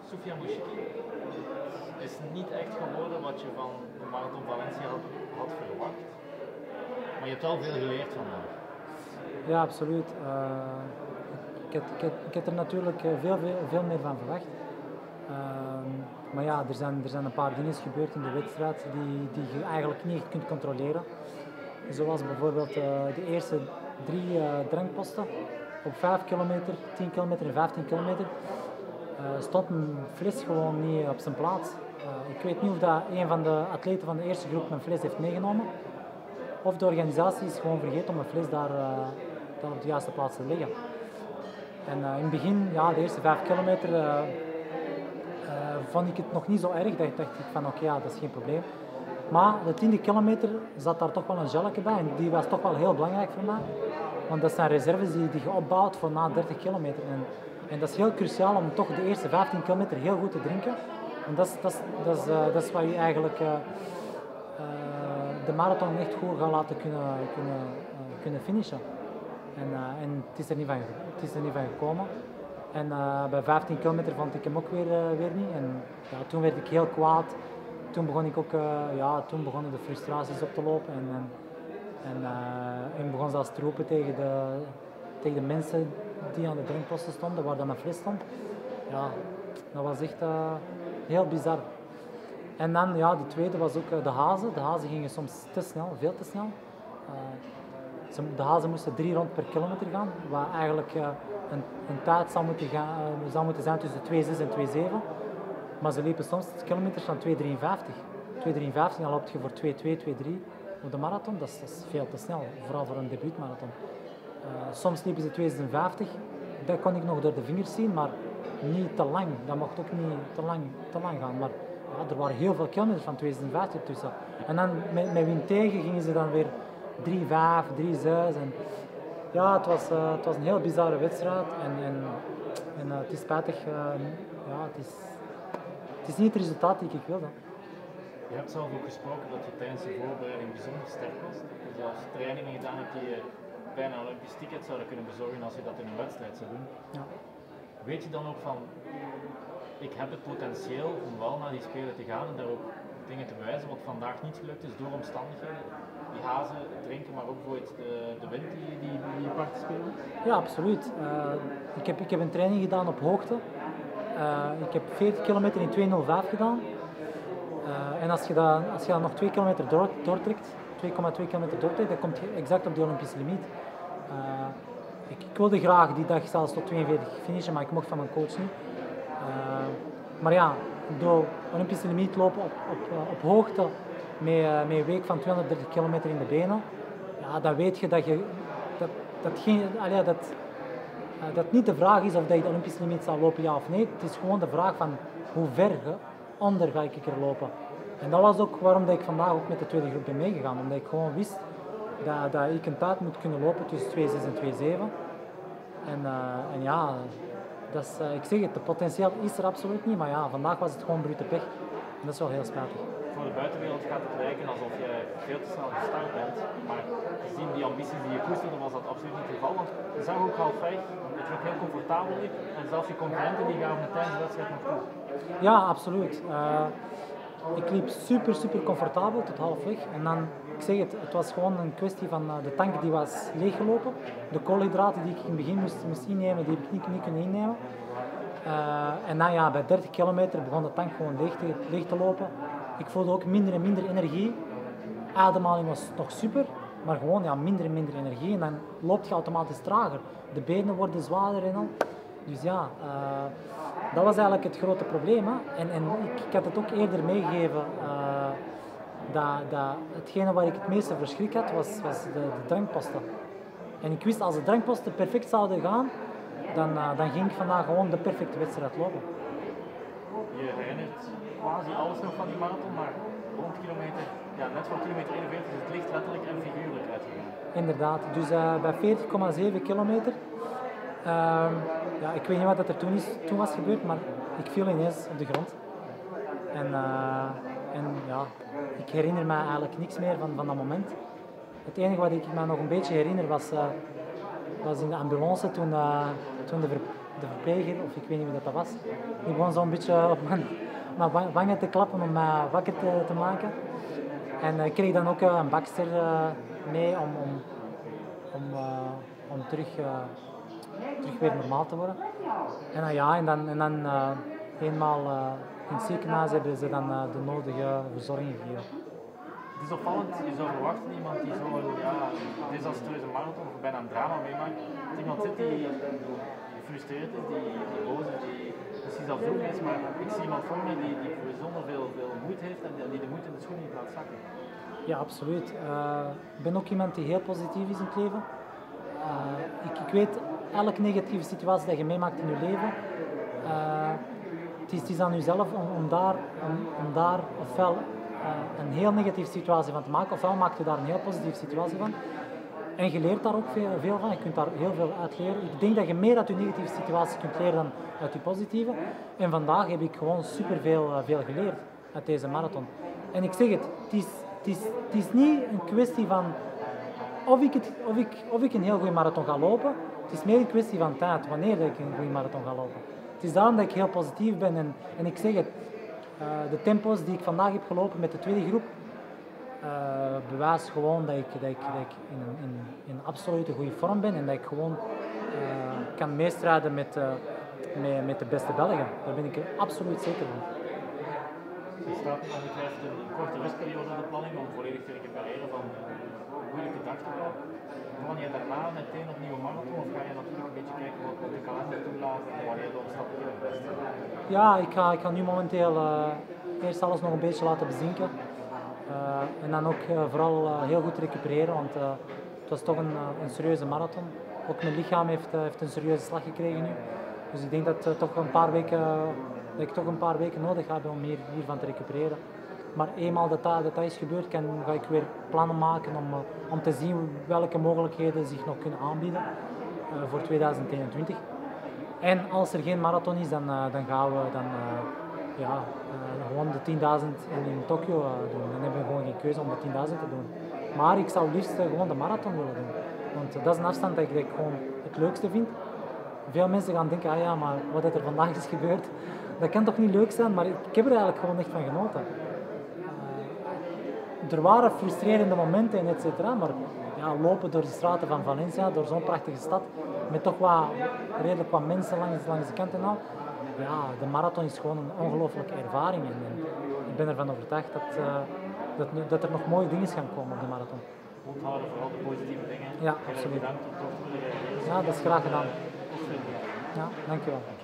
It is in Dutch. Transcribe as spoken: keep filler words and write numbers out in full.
Soufiane Bouchiki is niet echt geworden wat je van de Marathon Valencia had, had verwacht. Maar je hebt wel veel geleerd van hem. Ja, absoluut. Uh, ik, heb, ik, heb, ik heb er natuurlijk veel, veel, veel meer van verwacht. Uh, maar ja, er zijn, er zijn een paar dingen gebeurd in de wedstrijd die, die je eigenlijk niet echt kunt controleren. Zoals bijvoorbeeld uh, de eerste drie uh, drankposten op vijf kilometer, tien kilometer en vijftien kilometer. Uh, stond een fles gewoon niet op zijn plaats. Uh, ik weet niet of dat een van de atleten van de eerste groep een fles heeft meegenomen. Of de organisatie is gewoon vergeten om een fles daar, uh, daar op de juiste plaats te leggen. En uh, in het begin, ja, de eerste vijf kilometer, uh, uh, vond ik het nog niet zo erg. Dacht, dacht ik van oké, okay, ja, dat is geen probleem. Maar de tiende kilometer zat daar toch wel een gelletje bij en die was toch wel heel belangrijk voor mij. Want dat zijn reserves die, die je opbouwt voor na dertig kilometer. En, en dat is heel cruciaal om toch de eerste vijftien kilometer heel goed te drinken. En dat is, dat is, dat is, uh, dat is wat je eigenlijk uh, uh, de marathon echt goed gaat laten kunnen, kunnen, uh, kunnen finishen. En, uh, en het, is er niet van, het is er niet van gekomen. En uh, bij vijftien kilometer vond ik hem ook weer, uh, weer niet. En ja, toen werd ik heel kwaad. Toen begon ik ook, uh, ja, toen begonnen de frustraties op te lopen. En, en, en uh, ik begon zelfs te roepen tegen de, tegen de mensen die aan de drinkposten stonden, waar dan een fles stond. Ja, dat was echt uh, heel bizar. En dan, ja, de tweede was ook uh, de hazen. De hazen gingen soms te snel, veel te snel. Uh, ze, de hazen moesten drie rond per kilometer gaan, waar eigenlijk uh, een, een tijd zou moeten, gaan, uh, zou moeten zijn tussen twee komma zes en twee komma zeven. Maar ze liepen soms kilometers van twee komma drieënvijftig. twee komma drieënvijftig, dan loop je voor twee komma twee, twee komma drie op de marathon. Dat is, dat is veel te snel, vooral voor een debuutmarathon. Uh, soms liepen ze twee komma zesenvijftig. Dat kon ik nog door de vingers zien, maar niet te lang. Dat mocht ook niet te lang, te lang gaan. Maar ja, er waren heel veel kilometers van twee komma zesenvijftig tussen. En dan met, met wind tegen gingen ze dan weer drie komma vijf, drie komma zes. En ja, het was, uh, het was een heel bizarre wedstrijd. En, en, en uh, het is spijtig. Uh, ja, het is, Het is niet het resultaat die ik wilde. Je hebt zelf ook gesproken dat je tijdens de voorbereiding bijzonder sterk was. Dat je zelfs trainingen gedaan hebt die je bijna een Olympisch ticket zouden kunnen bezorgen als je dat in een wedstrijd zou doen. Ja. Weet je dan ook van, ik heb het potentieel om wel naar die Spelen te gaan en daar ook dingen te bewijzen wat vandaag niet gelukt is door omstandigheden? Die hazen drinken, maar ook bijvoorbeeld de, de wind die, die, die je part speelt? Ja, absoluut. Uh, ik, heb, ik heb een training gedaan op hoogte. Uh, ik heb veertig kilometer in twee komma nul vijf gedaan. Uh, en als je, dat, als je dat nog twee kilometer door, doortrekt, twee komma twee kilometer doortrekt, dan kom je exact op de Olympische limiet. Uh, ik, ik wilde graag die dag zelfs tot tweeënveertig finishen, maar ik mocht van mijn coach niet. Uh, maar ja, door Olympische limiet lopen op, op, op hoogte met, uh, met een week van tweehonderddertig kilometer in de benen, ja, dan weet je dat je dat, dat, geen, allee, dat Uh, dat niet de vraag is of dat je de Olympische limiet zal lopen, ja of nee. Het is gewoon de vraag van hoe ver onder ga ik er lopen. En dat was ook waarom dat ik vandaag ook met de tweede groep ben meegegaan. Omdat ik gewoon wist dat, dat ik een tijd moet kunnen lopen tussen twee komma zes en twee komma zeven. En, uh, en ja, dat is, uh, ik zeg het, de potentieel is er absoluut niet. Maar ja, vandaag was het gewoon brute pech. En dat is wel heel spijtig. Voor de buitenwereld gaat het lijken alsof je veel te snel gestart bent. Maar gezien die ambities die je koesterde, was dat absoluut niet het geval. Want je zag ook halfweg dat je nog heel comfortabel liep. En zelfs je concurrenten die gaven het tijdens de wedstrijd nog toe. Ja, absoluut. Uh, ik liep super, super comfortabel tot halfweg. En dan, ik zeg het, het was gewoon een kwestie van uh, de tank die was leeggelopen. De koolhydraten die ik in het begin moest, moest innemen, die heb ik niet, niet kunnen innemen. Uh, en dan ja, bij dertig kilometer begon de tank gewoon leeg te, leeg te lopen. Ik voelde ook minder en minder energie. Ademhaling was nog super, maar gewoon ja, minder en minder energie. En dan loopt je automatisch trager. De benen worden zwaarder en al. Dus ja, uh, dat was eigenlijk het grote probleem. Hè. En, en ik, ik had het ook eerder meegegeven. Uh, dat, dat hetgene waar ik het meeste verschrik had, was, was de, de drankposten. En ik wist als de drankposten perfect zouden gaan, dan, uh, dan ging ik vandaag gewoon de perfecte wedstrijd lopen. Je herinnert quasi alles nog van die marathon, maar rond kilometer, ja, net voor kilometer eenenveertig is het licht letterlijk en figuurlijk uitgegaan. Inderdaad, dus uh, bij veertig komma zeven kilometer, uh, ja, ik weet niet wat er toen, is, toen was gebeurd, maar ik viel ineens op de grond. En, uh, en ja, ik herinner me eigenlijk niks meer van, van dat moment. Het enige wat ik me nog een beetje herinner was, uh, was in de ambulance toen, uh, toen, de ver, de verpleger, of ik weet niet wie dat, dat was, die begon zo'n beetje op mijn, mijn wangen te klappen om mij wakker te, te maken. En ik kreeg dan ook een bakster mee om, om, om, uh, om terug, uh, terug weer normaal te worden. En, uh, ja, en dan, en dan uh, eenmaal uh, in het ziekenhuis hebben ze dan uh, de nodige verzorging gegeven. Het is opvallend, je zou verwachten iemand die zo'n ja, desastreuze marathon of bijna een drama meemaakt, dat iemand zit die gefrustreerd is, die, die boos is, die misschien zelfs vroeg is, maar ik zie iemand voor me die, die bijzonder veel, veel moeite heeft en die de moeite in de schoenen niet laat zakken. Ja, absoluut. Uh, ik ben ook iemand die heel positief is in het leven. Uh, ik, ik weet, elke negatieve situatie dat je meemaakt in je leven, uh, het, is, het is aan jezelf om, om, daar, om, om daar ofwel uh, een heel negatieve situatie van te maken, ofwel maak je daar een heel positieve situatie van. En je leert daar ook veel, veel van, je kunt daar heel veel uit leren. Ik denk dat je meer uit je negatieve situatie kunt leren dan uit je positieve. En vandaag heb ik gewoon superveel uh, veel geleerd uit deze marathon. En ik zeg het, het is, het is, het is niet een kwestie van of ik, het, of, ik, of ik een heel goede marathon ga lopen. Het is meer een kwestie van tijd, wanneer ik een goede marathon ga lopen. Het is daarom dat ik heel positief ben. En, en ik zeg het, uh, de tempo's die ik vandaag heb gelopen met de tweede groep, Uh, bewijst gewoon dat ik, dat ik, dat ik in, in, in absolute goede vorm ben en dat ik gewoon uh, kan meestrijden met, uh, met, met de beste Belgen. Daar ben ik er absoluut zeker van. Er staat ongetwijfeld een korte rustperiode in de planning om volledig te recupereren van een moeilijke dag te hebben. Begon je daarna meteen op nieuwe marathon of ga je natuurlijk een beetje kijken wat de kalender toelaat en wanneer de omstandigheden best zijn? Ja, ik ga, ik ga nu momenteel uh, eerst alles nog een beetje laten bezinken. Uh, en dan ook uh, vooral uh, heel goed recupereren, want uh, het was toch een, uh, een serieuze marathon. Ook mijn lichaam heeft, uh, heeft een serieuze slag gekregen nu. Dus ik denk dat, uh, toch een paar weken, uh, dat ik toch een paar weken nodig heb om hier, hiervan te recupereren. Maar eenmaal dat dat, dat, dat is gebeurd, kan, ga ik weer plannen maken om, uh, om te zien welke mogelijkheden zich nog kunnen aanbieden uh, voor tweeduizend eenentwintig. En als er geen marathon is, dan, uh, dan gaan we dan, uh, ja, uh, gewoon de tienduizend in, in Tokio uh, doen. Dan hebben we gewoon geen keuze om de tienduizend te doen. Maar ik zou liefst uh, gewoon de marathon willen doen. Want uh, dat is een afstand dat ik, dat ik gewoon het leukste vind. Veel mensen gaan denken, ah ja, maar wat er vandaag is gebeurd, dat kan toch niet leuk zijn, maar ik, ik heb er eigenlijk gewoon echt van genoten. Uh, er waren frustrerende momenten en et cetera, maar ja, lopen door de straten van Valencia, door zo'n prachtige stad, met toch wat, redelijk wat mensen langs, langs de kant en al. Ja, de marathon is gewoon een ongelooflijke ervaring en, en ik ben ervan overtuigd dat, uh, dat, dat er nog mooie dingen gaan komen op de marathon. Onthouden vooral de positieve dingen. Ja, absoluut. Bedankt om toch te reageren. Ja, dat is graag gedaan. Ja, dankjewel.